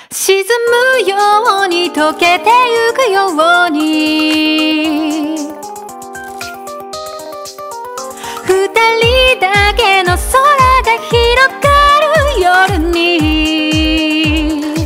沈むように溶けてゆくように、二人だけの空が広がる夜に、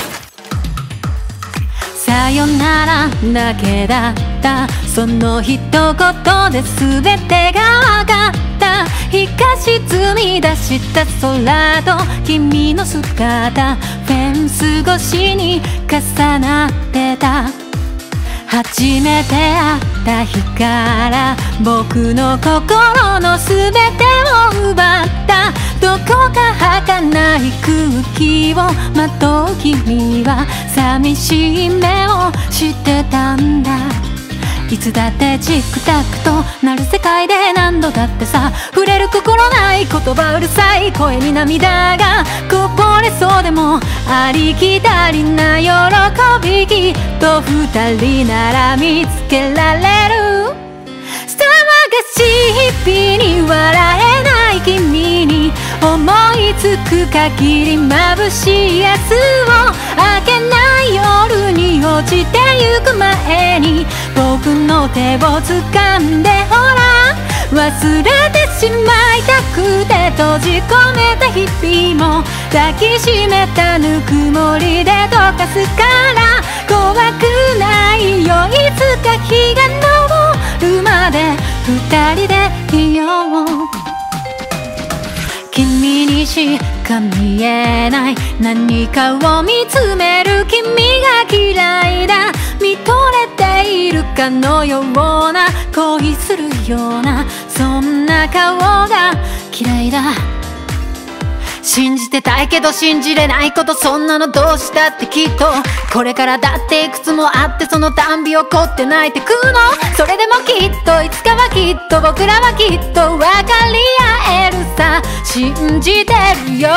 さよならだけだったその一言で全てが分かった、日が沈み出した空と君の姿、フェンス越しに重なってた、初めて会った日から僕の心の全てを奪った、どこか儚い空気をまとう君は寂しい目をしてたんだ、いつだってチックタックと鳴る世界で何度だってさ、触れる心ない言葉うるさい声に涙がこぼれそうでも、ありきたりな喜びきっと二人なら見つけられる、騒がしい日々に笑えない君に、思いつく限り眩しい明日を、明けない夜に落ちてゆく前に、僕の手を掴んでほら、忘れてしまいたくて閉じ込めた日々も、抱きしめたぬくもりで溶かすから、怖くないよいつか日が昇るまで、二人でいよう、君にしか見えない何かを見つめる君が嫌いだ、見とれているかのような恋するようなそんな顔が嫌いだ、信じてたいけど信じれないこと、そんなのどうしたってきっとこれからだっていくつもあって、そのたんび怒って泣いてくの、それでもきっといつかはきっと僕らはきっと分かり合えるさ、信じてるよ、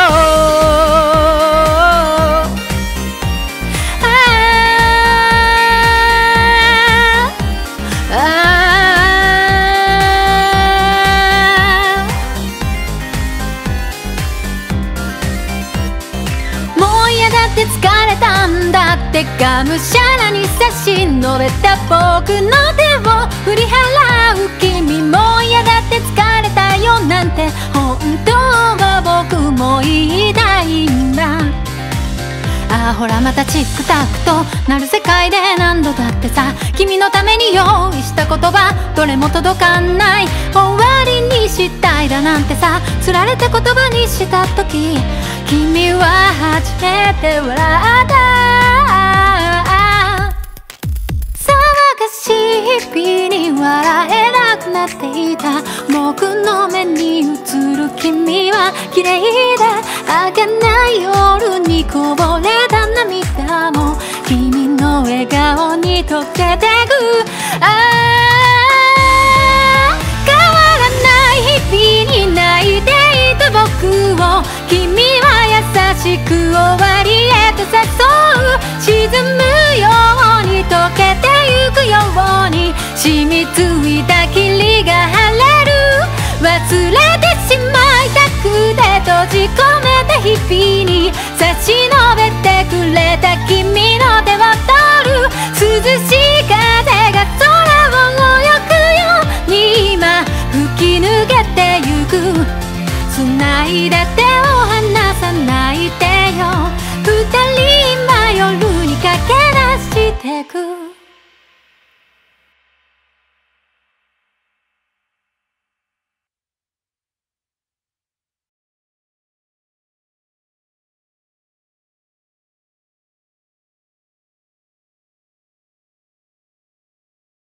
疲れたんだってがむしゃらに差し伸べた僕の手を振り払う君も、嫌だって疲れたよなんて本当は僕も言いたいんだ、ああほらまたチックタックと鳴る世界で何度だってさ、君のために用意した言葉どれも届かない、終わりにしたいだなんてさ、つられて言葉にした時、君は初めて笑った、騒がしい日々に笑えなくなっていた、僕の目に映る君は綺麗だ、明けない夜にこぼれた涙も君の笑顔に溶けてく、変わらない日々に泣いていた僕を君は優しく終わりへと誘う、沈むように溶けてゆくように、染みついた霧が晴れる、忘れてしまいたくて閉じ込めた日々に、差し伸べてくれた君の手を取る、涼しい風が空を泳ぐように今吹き抜けてゆく、繋いだ手を離さないでよ、二人今夜に駆け出してく。